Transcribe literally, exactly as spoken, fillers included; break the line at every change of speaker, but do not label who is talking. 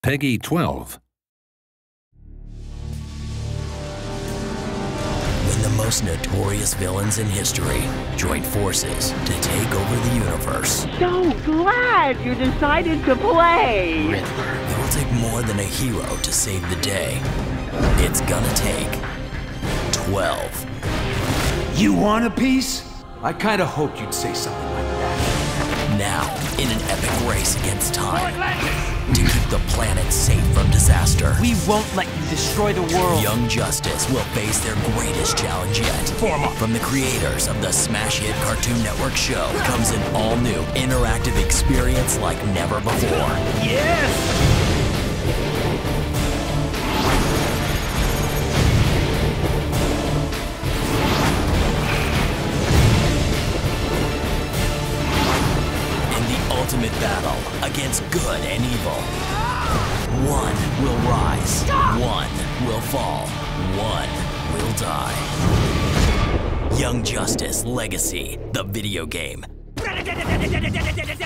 Peggy twelve.
When the most notorious villains in history join forces to take over the universe.
So glad you decided to play!
It will take more than a hero to save the day. It's gonna take twelve.
You want a piece? I kinda hoped you'd say something like that.
Now, in an epic race against time, to keep the planet safe from disaster.
We won't let you destroy the world.
Young Justice will face their greatest challenge yet. From the creators of the smash hit Cartoon Network show comes an all-new interactive experience like never before.
Yes!
Ultimate battle against good and evil. One will rise, one will fall, one will die. Young Justice Legacy, the video game.